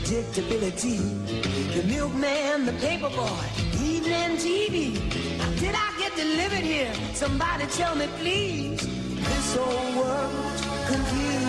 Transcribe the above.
predictability. The milkman, the paperboy, evening TV. Did I get delivered here? Somebody tell me, please. This old world's confused.